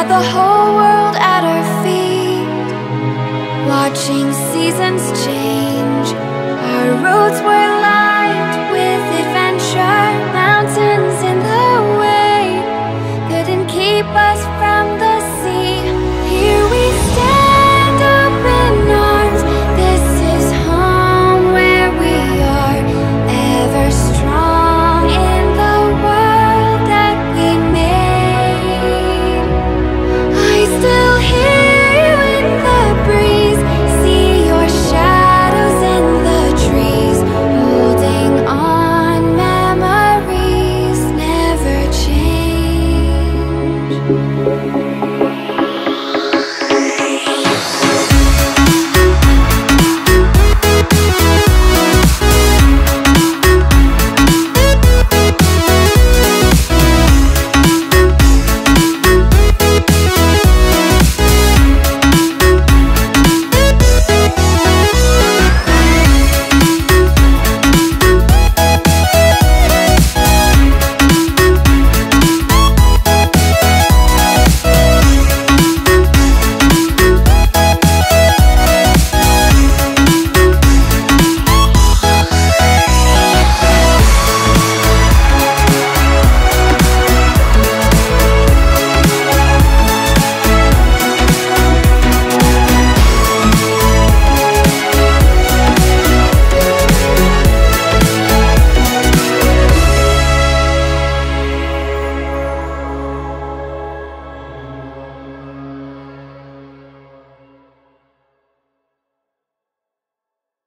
the whole world at our feet, watching seasons change. Our roads were lined with adventure, mountains in the way couldn't keep us from the sea. Here we stand, open arms. This is home where we are, ever strong in the world that we made. I still hear you in the breeze, see your shadows in the trees, holding on. Memories never change.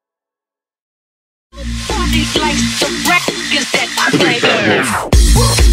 Body likes the records that I play.